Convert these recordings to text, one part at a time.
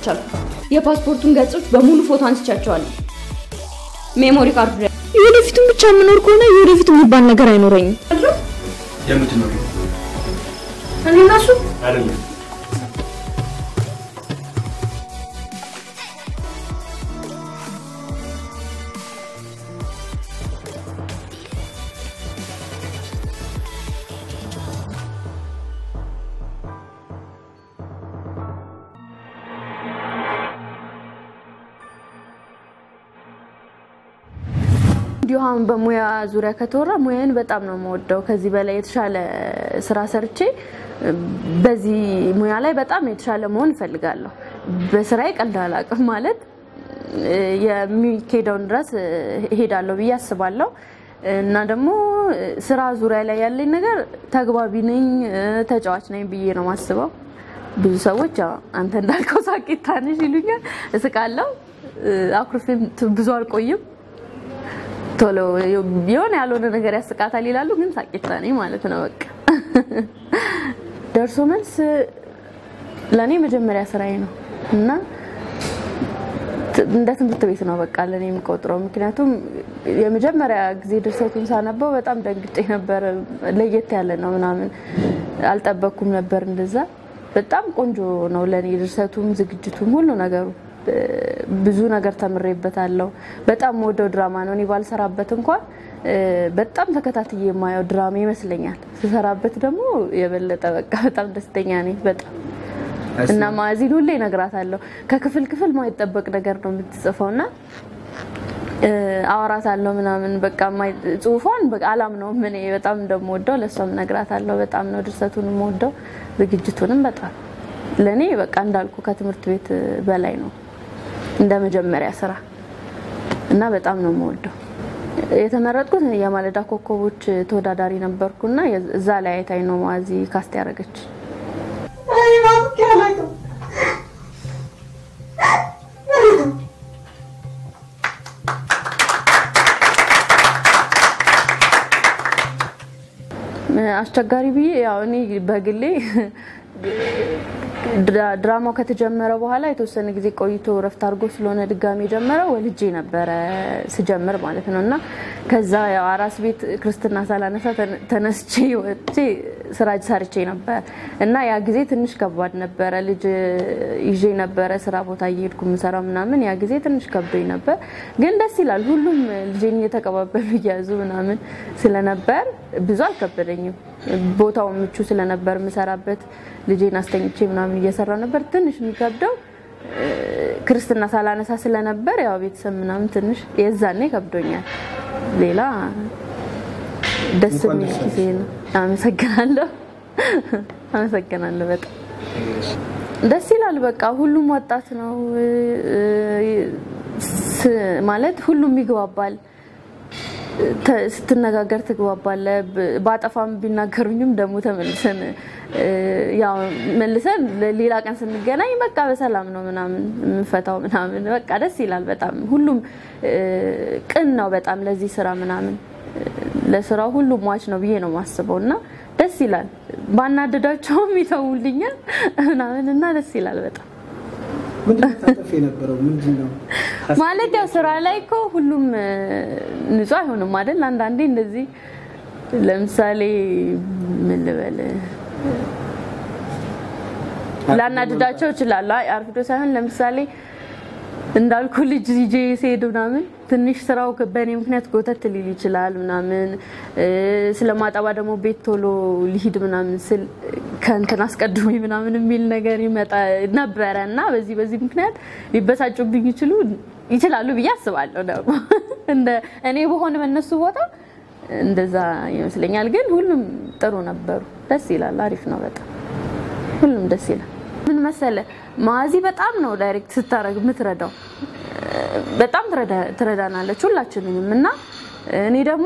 አልቻልኩም የፓስፖርቱን ገጾች በሙሉ ፎቶ አንስቻቸዋለሁ ሜሞሪ ካርድ የወደፊቱን ብቻ ምኖር ከሆነ የወደፊቱ የሚባል ነገር አይኖረኝም የምትኖሪ እኔና እሱ አይደለም ዲዮሃን በሙያ ዙሪያ ከተወራ ሙያን በጣም ነው የምወደው ከዚህ በላይ የተሻለ ስራ ሰርቼ በዚህ ሙያ ላይ በጣም የተሻለ መሆን ፈልጋለሁ በስራዬ ቀልዳላቀም ማለት የሚከዳውን ድረስ ሄዳለሁ ብዬ አስባለሁ እና ደግሞ ስራ ዙሪያ ላይ ያለኝ ነገር ተግባቢ ነኝ ተጫዋች ነኝ ብዬ ነው ማስበው ብዙ ሰዎች አንተ እንዳልከው ሳቂታ ነሽ ይሉኛል እስቃለሁ አኩርፌም ብዙ አልቆይም ቶሎ የሆነ ያልሆነ ነገር ያስቃታል ይላሉ ግን ሳቂታ ነኝ ማለት ነው በቃ ደርሶ መልስ ለኔ መጀመሪያ ስራዬ ነው እና እንደ ትምህርት ቤት ነው በቃ ለኔ የምቆጥረው ምክንያቱም የመጀመሪያ ጊዜ ድርሰቱን ሳነበው በጣም ደንግጬ ነበር ለየት ያለ ነው ምናምን አልጠበቅኩም ነበር እንደዛ በጣም ቆንጆ ነው ለኔ ድርሰቱም ዝግጅቱም ሁሉ ነገሩ ብዙ ነገር ተምሬበታለሁ በጣም ወደው ድራማ ነው እኔ ባልሰራበት እንኳን በጣም ተከታትዬ የማየው ድራማ ይመስለኛል ሲሰራበት ደግሞ የበለጠ በቃ በጣም ደስተኛ ነኝ በጣም እና ማዚን ሁሌ ነግራታለሁ ከክፍል ክፍል ማይጠበቅ ነገር ነው የምትጽፈውና አወራታለሁ ምናምን በቃ ጽሁፏን በቃ አላም ነው ምን በጣም እንደምወደው ለሷም ነግራታለሁ በጣም ነው ድርሰቱን የምወደው ዝግጅቱንም በጣም ለኔ በቃ እንዳልኩ ከትምህርት ቤት በላይ ነው እንደ መጀመሪያ ስራ እና በጣም ነው የምወደው የተመረጥኩት የማለዳ ኮከቦች ተወዳዳሪ ነበርኩና እዛ ላይ አይታይ ነው ማዚ ካስት ያረጋች አስቸጋሪ ብዬ ያው እኔ በግሌ ድራማው ከተጀመረ በኋላ የተወሰነ ጊዜ ቆይቶ ረፍት አርጎ ስለሆነ ድጋሚ ጀመረው ወልጄ ነበር ሲጀምር ማለት ነውና ከዛ ያው አራስ ቤት ክርስትና ሳላነሳ ተነስቼ ወጥቼ ስራጅ ሰርቼ ነበር እና ያ ጊዜ ትንሽ ከባድ ነበር ልጅ ይዤ ነበር ስራ ቦታ እየሄድኩ ምሰራው ምናምን ያ ጊዜ ትንሽ ከብዶኝ ነበር ግን ደስ ይላል ሁሉም ልጅን እየተቀባበሉ ያዙ ምናምን ስለነበር ብዙ አልከበደኝም ቦታው ምቹ ስለነበር ምሰራበት ልጅን አስተኝቼ ምናምን እየሰራው ነበር ትንሽ የሚከብደው ክርስትና ሳላነሳ ስለነበር ያው ቤተሰብ ምናምን ትንሽ የዛኔ ከብዶኛል ሌላ ደስ የሚል ጊዜ ነው አመሰግናለሁ በጣም ደስ ይላል በቃ ሁሉም ወጣት ነው ማለት ሁሉም ይግባባል ስትነጋገር ተግባባለ ባጠፋም ቢናገሩኝም ደሞ ተመልሰን ያው መልሰን ሌላ ቀን ስንገናኝ በቃ በሰላም ነው ምናምን ምፈታው ምናምን በቃ ደስ ይላል በጣም ሁሉም ቅን ነው በጣም ለዚህ ስራ ምናምን ለስራው ሁሉ ሟች ነው ብዬ ነው ማስበውና ደስ ይላል ባናደዳቸውም ይተውልኛል ምናምንና ደስ ይላል በጣም ምንድነው ታጠፈ የነበረው ምንድነው ማለት ያው ስራ ላይ እኮ ሁሉም ንጹህ አይሆንም አይደል አንዳንዴ እንደዚህ ለምሳሌ ምን ልበል ላናደዳቸው ይችላል አርፍዶ ሳይሆን ለምሳሌ እንዳልኩ ልጅ ይጄ ሲሄድ ምናምን ትንሽ ስራው በእኔ ምክንያት ጎተት ሊል ይችላል ምናምን ስለማጣባ ደግሞ ቤት ቶሎ ሊሂድ ምናምን ስል ከንተን አስቀድሞኝ ምናምን የሚል ነገር ይመጣ ነበርና በዚህ ምክንያት ሊበሳጩብኝ ይችላሉ ብዬ አስባለሁ ደግሞ እንደ እኔ በሆነ በእነሱ ቦታ እንደዛ ይመስለኛል ግን ሁሉም ጥሩ ነበሩ ደስ ይላል አሪፍ ነው በጣም ሁሉም ደስ ይላል ምን መሰለ ማዚ በጣም ነው ዳይሬክት ስታረግ ምትረዳው በጣም ትረዳናለች ሁላችንንም እና እኔ ደግሞ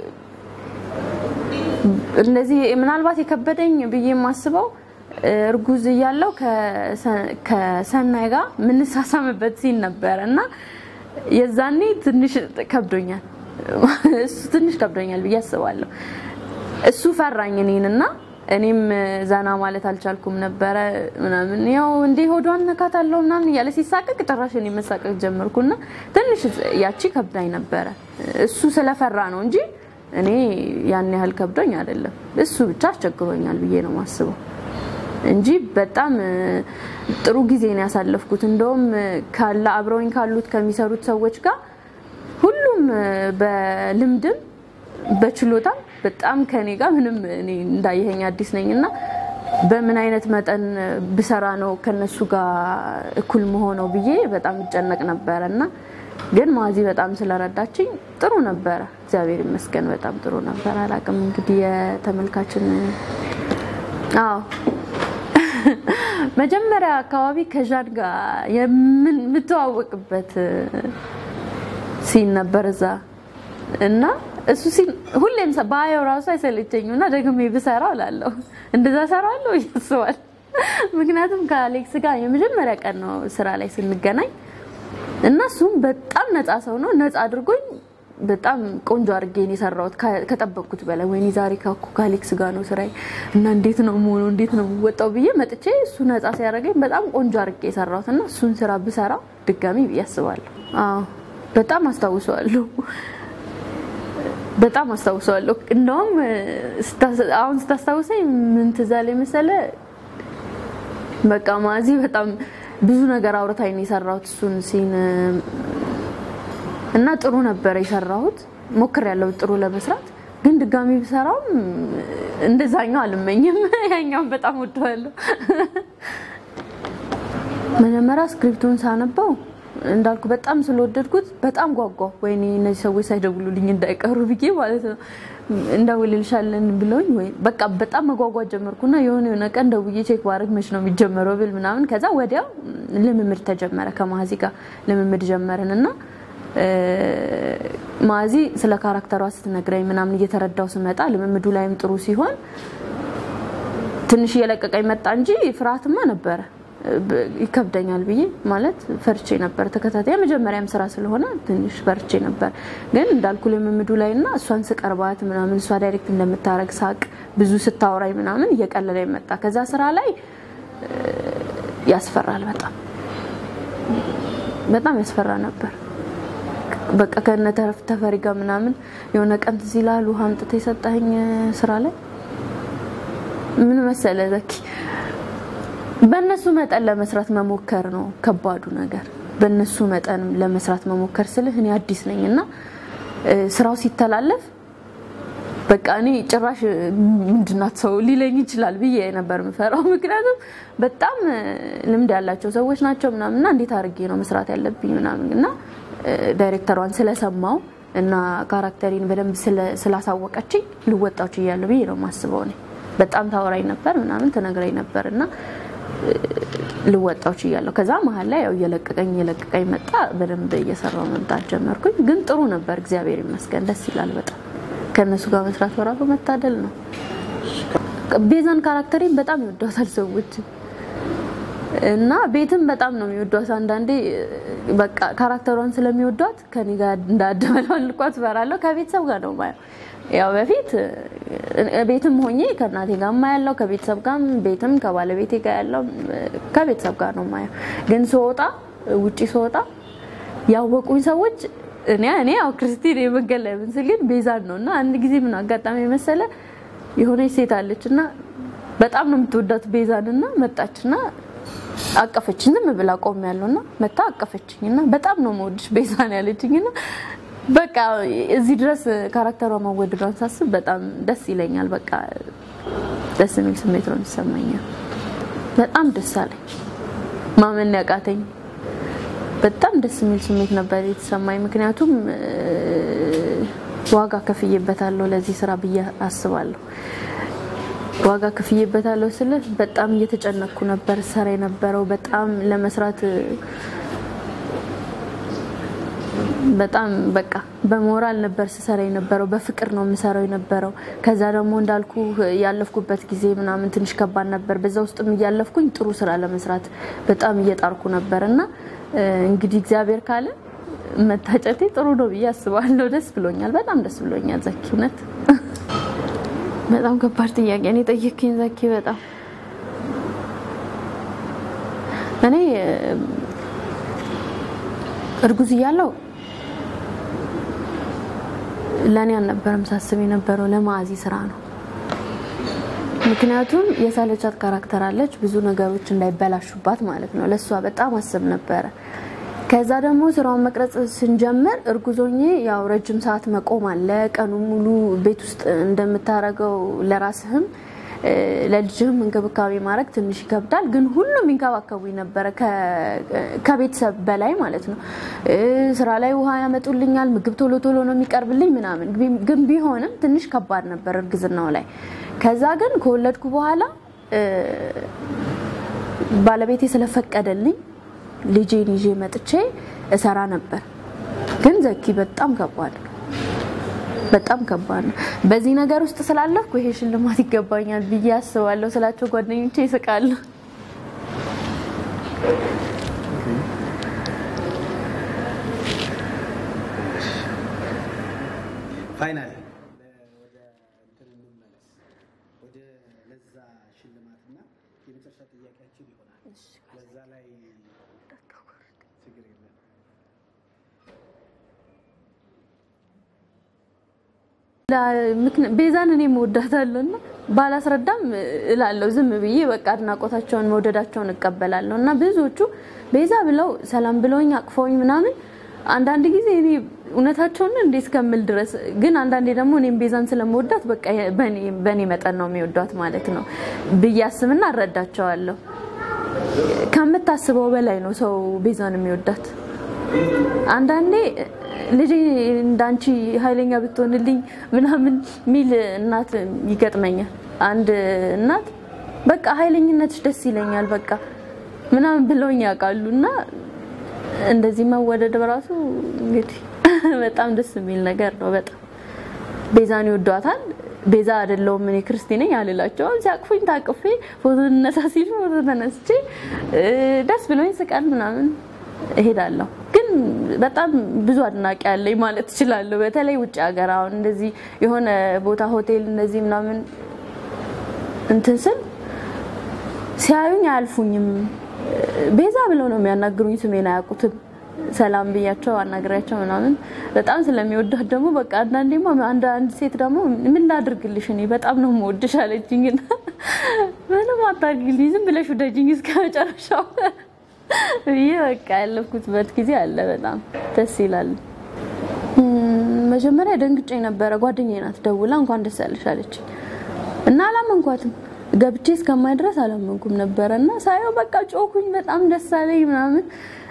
እንደዚህ ምናልባት የከበደኝ ብዬ ማስበው እርጉዝ ያለው ከሰናይ ጋር ምን ሳሳመበት ሲን ነበርና የዛኔ ትንሽ ከብዶኛል እሱ ትንሽ ከብዶኛል ብዬ አስባለሁ እሱ ፈራኝ እኔንና እኔም ዛና ማለት አልቻልኩም ነበር ምናምን ያው እንዴ ሆዷን ነካታለው ምናምን ያለ ሲሳቀቅ ጭራሽ እኔ መሳቀቅ ጀመርኩና ትንሽ ያቺ ከብዳኝ ነበር እሱ ስለፈራ ነው እንጂ እኔ ያን ያህል ከብዶኝ አይደለም እሱ ብቻ አስቸግሮኛል ብዬ ነው ማስበው እንጂ በጣም ጥሩ ጊዜ ነው ያሳለፍኩት እንደውም ካላ አብረውኝ ካሉት ከሚሰሩት ሰዎች ጋር ሁሉም በልምድም በችሎታ በጣም ከኔ ጋር ምንም እኔ እንዳይሄኝ አዲስ ነኝና በምን አይነት መጠን ብሰራ ነው ከነሱ ጋር እኩል መሆነው ብዬ በጣም እጨነቅ ነበርና ግን ማዚ በጣም ስለረዳችኝ ጥሩ ነበር እግዚአብሔር ይመስገን በጣም ጥሩ ነበር አላቅም እንግዲህ የተመልካችን መጀመሪያ አካባቢ ከጃን ጋር የምትዋወቅበት ሲን ነበር እዛ እና እሱ ሲን ሁሌም ባየው ራሱ አይሰለቸኝምና ደግሜ ብሰራው ላለው እንደዛ ሰራለው ይስዋል ምክንያቱም ከአሌክስ ጋር የመጀመሪያ ቀን ነው ስራ ላይ ስንገናኝ እና እሱም በጣም ነፃ ሰው ነው ነፃ አድርጎኝ በጣም ቆንጆ አርጌን የሰራውት ከጠበቅኩት በላይ ወይኔ ዛሬ ከአሌክስ ጋር ነው ስራይ እና እንዴት ነው ሞኖ እንዴት ነው ወጣው ብዬ መጥቼ እሱ ነፃ ሲያደርገኝ በጣም ቆንጆ አርጌ የሰራውትና እሱን ስራ ብሰራው ድጋሚ ያስባለሁ በጣም አስተዋውሰዋለሁ እንደውም አሁን ስታስተዋውሰኝ ምን ተዛለ መሰለ በቃ ማዚ በጣም ብዙ ነገር አውርታኝ ነው የሰራውት እሱን ሲን እና ጥሩ ነበር የሰራሁት ሞክሬያለሁ ጥሩ ለመስራት ግን ድጋሚ ብሰራው እንደዛኛው አልመኝም ያኛው በጣም ወደዋለሁ መጀመሪያ ስክሪፕቱን ሳነበው እንዳልኩ በጣም ስለወደድኩት በጣም ጓጓው ወይኔ እነዚህ ሰዎች ሳይደውሉልኝ እንዳይቀሩ ብዬ ማለት ነው እንደውልልሻለን ብሎኝ ወይ በቃ በጣም መጓጓት ጀመርኩና የሆነ ቀን ደውዬ ቼክ ባረግ መች ነው የሚጀመረው ብል ምናምን ከዛ ወዲያው ልምምድ ተጀመረ ከማዚ ጋር ልምምድ ጀመረንና ማዚ ስለ ካራክተሯ ስትነግረኝ ምናምን እየተረዳው ስመጣ ልምምዱ ላይም ጥሩ ሲሆን ትንሽ የለቀቀኝ መጣ እንጂ ፍራትማ ነበር ይከብደኛል ብዬ ማለት ፈርቼ ነበር ተከታታይ መጀመሪያም ስራ ስለሆነ ትንሽ ፈርቼ ነበር ግን እንዳልኩ ልምምዱ ላይና እሷን ስቀርባት ምናምን እሷ ዳይሬክት እንደምታረግ ሳቅ ብዙ ስታወራይ ምናምን እየቀለለኝ መጣ ከዛ ስራ ላይ ያስፈራል በጣም ያስፈራ ነበር በቃ ከነተረፍ ተፈሪጋ ምናምን የሆነ ቀን ትዚላሉ ሀምጥተ የሰጣኝ ስራ ላይ ምን መሰለ ዘኪ በእነሱ መጠን ለመስራት መሞከር ነው ከባዱ ነገር በእነሱ መጠን ለመስራት መሞከር ስለህ እኔ አዲስ ነኝና ስራው ሲተላለፍ በቃ እኔ ጭራሽ ምንድናት ሰው ሊለኝ ይችላል ብዬ ነበር መፈራው ምክንያቱም በጣም ልምድ ያላቸው ሰዎች ናቸው ምናምንና እንዴት አርጌ ነው መስራት ያለብኝ ምናምንና ዳይሬክተሯን ስለሰማው እና ካራክተሪን በደንብ ስላሳወቀችኝ ልወጣው ይያለ ብዬ ነው ማስበው ነኝ በጣም ታወራይ ነበር ምናምን ተነግረኝ ነበርና ልወጣው ይያለው ከዛ መሃል ላይ ያው የለቀቀኝ መጣ በደንብ እየሰራው መምጣት ጀመርኩኝ ግን ጥሩ ነበር እግዚአብሔር ይመስገን ደስ ይላል በጣም ከነሱ ጋር መስራት ወራው መታደል ነው ቤዛን ካራክተሪን በጣም ይወዳታል ሰዎች እና ቤትም በጣም ነው የሚወዷት አንዳንዴ በቃ ካራክተሯን ስለሚወዷት ከኔ ጋር እንዳደመላልቋት በራለው ከቤተሰብ ጋር ነው ማለት ያው በፊት ቤትም ሆኜ ከናቴ ጋር ማያለው ከቤተሰብ ጋር ቤትም ከባለቤቴ ጋር ያለው ከቤተሰብ ጋር ነው ማለት ግን ሶጣ ውጪ ሶጣ ያወቁኝ ሰዎች እኔ ያው ክርስቲን የመገለ ምስልን ቤዛን ነውና አንድ ጊዜ ምን አጋጣሚ መሰለ የሆነ ሴት አለችና በጣም ነው የምትወዳት ቤዛንና መጣችና አቀፈችኝ ዝም ብላ ቆም ያለውና መታ አቀፈችኝና በጣም ነው መወድሽ ቤዛን ያለችኝና በቃ እዚህ ድረስ ካራክተሯ ማወደዷን ሳስብ በጣም ደስ ይለኛል በቃ ደስ የሚል ስሜት ነው የሚሰማኝ በጣም ደስ አለኝ ማመን ያቃተኝ በጣም ደስ የሚል ስሜት ነበር የተሰማኝ ምክንያቱም ዋጋ ከፍዬበታለሁ ለዚህ ስራ ብዬ አስባለሁ ዋጋ ከፍዬበታለሁ ስለ በጣም እየተጨነኩ ነበር ሰራ የነበረው በጣም ለመስራት በጣም በቃ በሞራል ነበር ሰራ የነበረው በፍቅር ነው መሰራው የነበረው ከዛ ደግሞ እንዳልኩ ያለፍኩበት ጊዜ ምናምን ትንሽ ከባድ ነበር በዛ ውስጥም ያለፍኩኝ ጥሩ ስራ ለመስራት በጣም እየጣርኩ ነበርና እንግዲህ እግዚአብሔር ካለ መታጨቴ ጥሩ ነው ብዬ አስባለሁ ደስ ብሎኛል በጣም ደስ ብሎኛል ዘኪነት በጣም ከባድ ጥያቄ ነው ጠየቅከኝ ዘኪ በጣም እኔ እርጉዝ እያለሁ ለኔ አልነበረም ሳስብ የነበረው ለማዚ ስራ ነው ምክንያቱም የሳለቻት ካራክተር አለች ብዙ ነገሮች እንዳይበላሹባት ማለት ነው ለሷ በጣም አስብ ነበር ከዛ ደግሞ ስራውን መቅረጽ ስንጀምር እርጉዞኜ ያው ረጅም ሰዓት መቆም አለ ቀኑ ሙሉ ቤት ውስጥ እንደምታረገው ለራስህም ለልጅህም እንክብካቤ ማድረግ ትንሽ ይከብዳል ግን ሁሉም ይንከባከቡኝ ነበር ከቤተሰብ በላይ ማለት ነው ስራ ላይ ውሃ ያመጡልኛል ምግብ ቶሎ ቶሎ ነው የሚቀርብልኝ ምናምን ግን ቢሆንም ትንሽ ከባድ ነበር እርግዝናው ላይ ከዛ ግን ከወለድኩ በኋላ ባለቤቴ ስለፈቀደልኝ ልጄን ይዤ መጥቼ እሰራ ነበር ግን ዘኪ በጣም ከባድ ነው በዚህ ነገር ውስጥ ስላለፍኩ ይሄ ሽልማት ይገባኛል ብዬ አስባለሁ ስላቸው ጓደኞቼ ይስቃሉ ፋይናል ወደ እንመለስ ወደ ለዛ ሽልማትና የመጨረሻ ጥያቄያችን ይሆናል ለዛ ላይ ችግር የለም ቤዛን እኔ መወዳታለሁና ባላስረዳም እላለሁ ዝም ብዬ በቃ አድናቆታቸውን መወደዳቸውን እቀበላለሁና ብዙዎቹ ቤዛ ብለው ሰላም ብለውኝ አቅፈውኝ ምናምን አንዳንድ ጊዜ እኔ እውነታቸውን እንዴት ከመል ድረስ ግን አንዳንዴ ደግሞ እኔም ቤዛን ስለምወዳት በቃ በኔ መጠን ነው የሚወዷት ማለት ነው በያስምና አረዳቸዋለሁ ከምታስበው በላይ ነው ሰው ቤዛን የሚወዳት አንዳንዴ ልጅ እንዳንቺ ኃይለኛ ብትሆንልኝ ምናምን ሚል እናት ይገጥመኛል አንድ እናት በቃ ኃይለኝነትሽ ደስ ይለኛል በቃ ምናምን ብለውኝ ያቃሉና እንደዚህ መወደድ በራሱ እንግዲህ በጣም ደስ የሚል ነገር ነው በጣም ቤዛን ይወዷታል ቤዛ አይደለም እኔ ክርስቲያኔ ያለላቸው ሲያቅፉኝ ታቅፌ ፎቶ ነሳሲል ፎቶ ተነስቼ ደስ ብሎኝ ስቀል ምናምን እሄዳለሁ ግን በጣም ብዙ አድናቂ ያለኝ ማለት ይችላል በተለይ ውጭ ሀገር አሁን እንደዚህ የሆነ ቦታ ሆቴል እንደዚህ ምናምን እንትንስል ሲያዩኝ አልፉኝም ቤዛ ብለው ነው የሚያናግሩኝ ስሜን አያውቁትም ሰላም ብያቸው አናግራቸው ምናምን በጣም ስለሚወዳት ደግሞ በቃ አንዳንዴማ አንድ ሴት ደግሞ ምን ላድርግልሽ እኔ በጣም ነው የምወድሽ አለችኝና ምንም አታግልኝ ዝም ብለሽ ወደጅኝ እስከመጨረሻው በቃ ያለፍኩት ጊዜ አለ በጣም ደስ ይላል መጀመሪያ ደንግጬ ነበር ጓደኛዬ ናት ደውላ እንኳን ደስ ያለሽ አለችኝ እና አላመንኳትም ገብቼ እስከማይድረስ አላመንኩም ነበርና ሳይው በቃ ጮኩኝ በጣም ደስ አለኝ ምናምን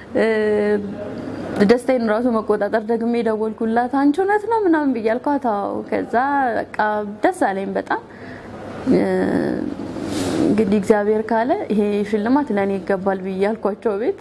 ደስታዬን ራሱ መቆጣጠር ደግሜ ደወልኩላት አንቺ እውነት ነው ምናምን ብያልኳት አዎ ከዛ በቃ ደስ አለኝ በጣም እንግዲህ እግዚአብሔር ካለ ይሄ ሽልማት ለኔ ይገባል ብያልኳቸው ቤት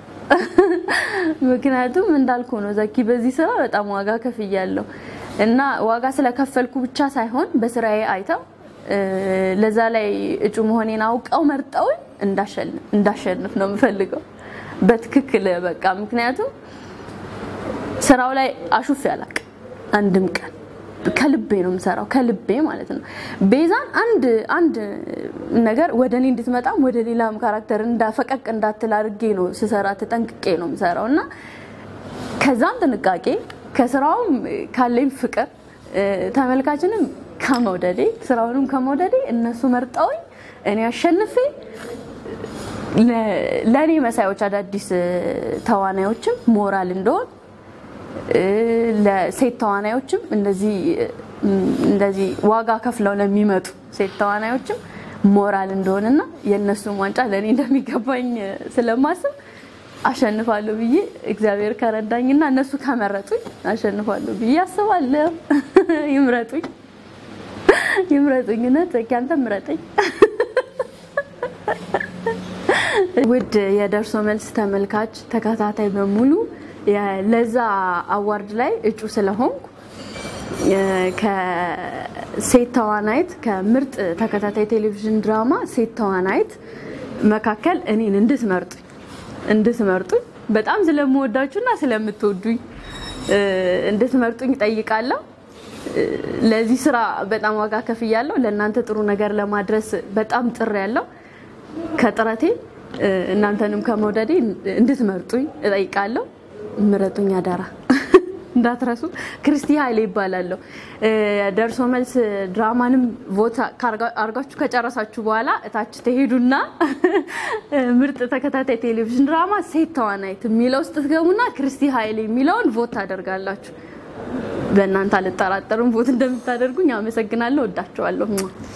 ምክንያቱም እንዳልኩ ነው ዘኪ በዚህ ስራ በጣም ዋጋ ከፍያለሁ እና ዋጋ ስለከፈልኩ ብቻ ሳይሆን በስራዬ አይተው ለዛ ላይ እጩ መሆኔን አውቀው መርጠው እንዳሸንፍ ነው የምፈልገው በትክክል በቃ ምክንያቱም ስራው ላይ አሹፍ ያላቅ አንድም ቀን ከልቤ ነው የምሰራው ከልቤ ማለት ነው ቤዛን አንድ ነገር ወደኔ እንድትመጣም ወደ ሌላም ካራክተር እንዳፈቀቅ እንዳትል አድርጌ ነው ስሰራ ተጠንቅቄ ነው የምሰራውና ከዛም ጥንቃቄ ከስራውም ካለኝ ፍቅር ተመልካችንም ከመውደዴ ስራውንም ከመውደዴ እነሱ መርጠውኝ እኔ አሸንፌ ለኔ መሳዮች አዳዲስ ተዋናዮችም ሞራል እንደሆን ለሴት ተዋናዮችም እንደዚህ ዋጋ ከፍለው ለሚመጡ ሴት ተዋናዮችም ሞራል እንደሆነና የነሱም ዋንጫ ለኔ እንደሚገባኝ ስለማስብ አሸንፋለሁ ብዬ እግዚአብሔር ከረዳኝና እነሱ ከመረጡኝ አሸንፋለሁ ብዬ አስባለሁ ይምረጡኝና ተካንተ ምረጠኝ ውድ የደርሶ መልስ ተመልካች ተከታታይ በሙሉ ለዛ አዋርድ ላይ እጩ ስለሆንኩ ከሴት ተዋናይት ከምርጥ ተከታታይ ቴሌቪዥን ድራማ ሴት ተዋናይት መካከል እኔን እንድትመርጡኝ በጣም ስለምወዳችሁና ስለምትወዱኝ እንድትመርጡኝ ጠይቃለሁ ለዚህ ስራ በጣም ዋጋ ከፍያለሁ ለእናንተ ጥሩ ነገር ለማድረስ በጣም ጥሬ ያለው ከጥረቴ እናንተንም ከመውደዴ እንድትመርጡኝ እጠይቃለሁ ምረጡኝ አደራ እንዳትረሱ ክርስቲ ኃይሌ ይባላልው ደርሶ መልስ ድራማንም ቮት አርጋችሁ ከጨረሳችሁ በኋላ እታች ተሄዱና ምርጥ ተከታታይ ቴሌቪዥን ድራማ ሴት ተዋናይት የሚለው ውስጥ ትገቡና ክርስቲ ኃይሌ የሚለውን ቮት ታደርጋላችሁ በእናንተ አልጠራጠርም ቮት እንደምታደርጉኝ አመሰግናለሁ ወዳችኋለሁ